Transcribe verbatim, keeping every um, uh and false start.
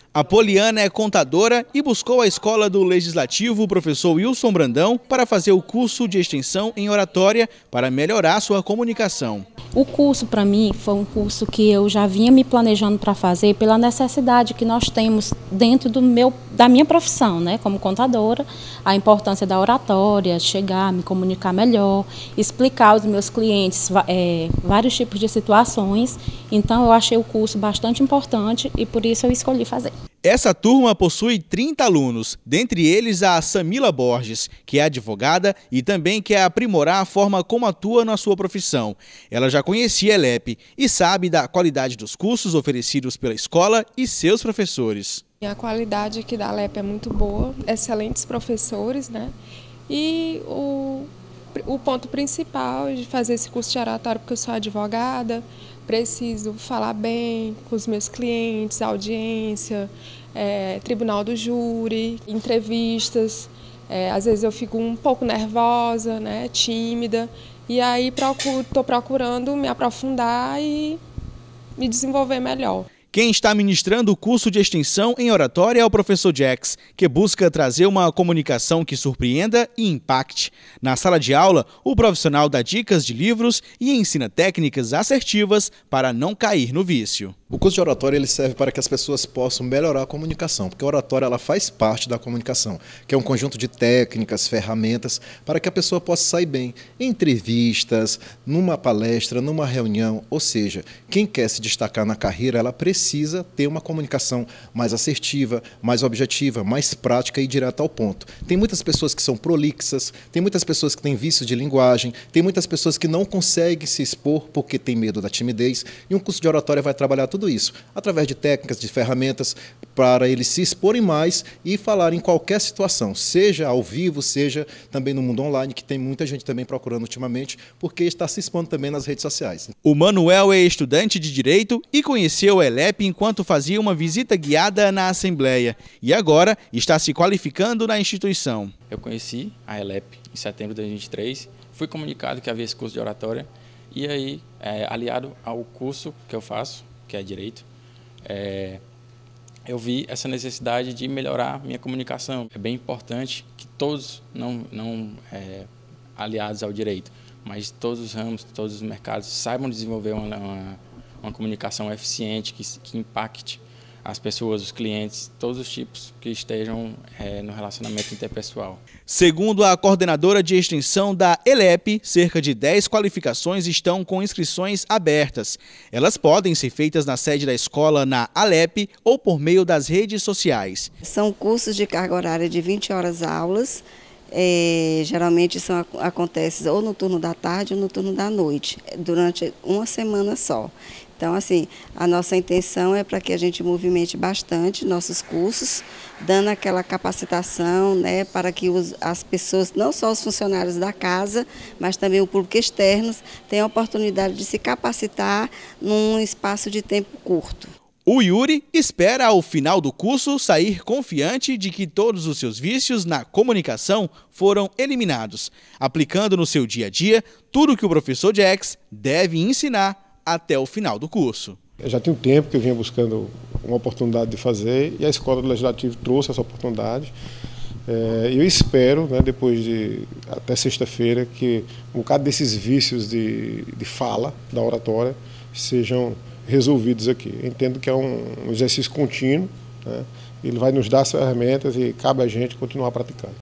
A Poliana é contadora e buscou a escola do Legislativo, o professor Wilson Brandão, para fazer o curso de extensão em oratória para melhorar sua comunicação. O curso, para mim, foi um curso que eu já vinha me planejando para fazer pela necessidade que nós temos dentro do meu, da minha profissão, né, como contadora, a importância da oratória, chegar, me comunicar melhor, explicar aos meus clientes é, vários tipos de situações. Então, eu achei o curso bastante importante e por isso eu escolhi fazer. Essa turma possui trinta alunos, dentre eles a Samila Borges, que é advogada e também quer aprimorar a forma como atua na sua profissão. Ela já conhecia a ELEP e sabe da qualidade dos cursos oferecidos pela escola e seus professores. A qualidade aqui da ELEP é muito boa, excelentes professores, né? E o, o ponto principal de fazer esse curso de oratória, porque eu sou advogada, preciso falar bem com os meus clientes, audiência, é, tribunal do júri, entrevistas. É, às vezes eu fico um pouco nervosa, né, tímida, e aí estou procuro, procurando me aprofundar e me desenvolver melhor. Quem está ministrando o curso de extensão em oratória é o professor Jax, que busca trazer uma comunicação que surpreenda e impacte. Na sala de aula, o profissional dá dicas de livros e ensina técnicas assertivas para não cair no vício. O curso de oratória ele serve para que as pessoas possam melhorar a comunicação, porque a oratória ela faz parte da comunicação, que é um conjunto de técnicas, ferramentas, para que a pessoa possa sair bem em entrevistas, numa palestra, numa reunião, ou seja, quem quer se destacar na carreira, ela precisa ter uma comunicação mais assertiva, mais objetiva, mais prática e direta ao ponto. Tem muitas pessoas que são prolixas, tem muitas pessoas que têm vícios de linguagem, tem muitas pessoas que não conseguem se expor porque tem medo da timidez, e um curso de oratória vai trabalhar tudo isso, através de técnicas, de ferramentas, para eles se exporem mais e falar em qualquer situação, seja ao vivo, seja também no mundo online, que tem muita gente também procurando ultimamente, porque está se expondo também nas redes sociais. O Manuel é estudante de Direito e conheceu a ELEP enquanto fazia uma visita guiada na Assembleia e agora está se qualificando na instituição. Eu conheci a ELEP em setembro de dois mil e vinte e três, fui comunicado que havia esse curso de oratória e aí, é, aliado ao curso que eu faço, que é Direito, é, eu vi essa necessidade de melhorar minha comunicação. É bem importante que todos, não, não é, aliados ao Direito, mas todos os ramos, todos os mercados saibam desenvolver uma, uma, uma comunicação eficiente, que, que impacte as pessoas, os clientes, todos os tipos que estejam é, no relacionamento interpessoal. Segundo a coordenadora de extensão da ELEP, cerca de dez qualificações estão com inscrições abertas. Elas podem ser feitas na sede da escola na ALEP ou por meio das redes sociais. São cursos de carga horária de vinte horas aulas. É, geralmente são, acontece ou no turno da tarde ou no turno da noite, durante uma semana só. Então, assim, a nossa intenção é para que a gente movimente bastante nossos cursos, dando aquela capacitação, né, para que os, as pessoas, não só os funcionários da casa, mas também o público externo, tenham a oportunidade de se capacitar num espaço de tempo curto. O Yuri espera, ao final do curso, sair confiante de que todos os seus vícios na comunicação foram eliminados, aplicando no seu dia a dia tudo o que o professor Jax deve ensinar até o final do curso. Já tem um tempo que eu vinha buscando uma oportunidade de fazer e a Escola do Legislativo trouxe essa oportunidade. É, eu espero, né, depois de até sexta-feira, que um bocado desses vícios de, de fala, da oratória, sejam resolvidos aqui. Eu entendo que é um exercício contínuo, né? Ele vai nos dar as ferramentas e cabe a gente continuar praticando.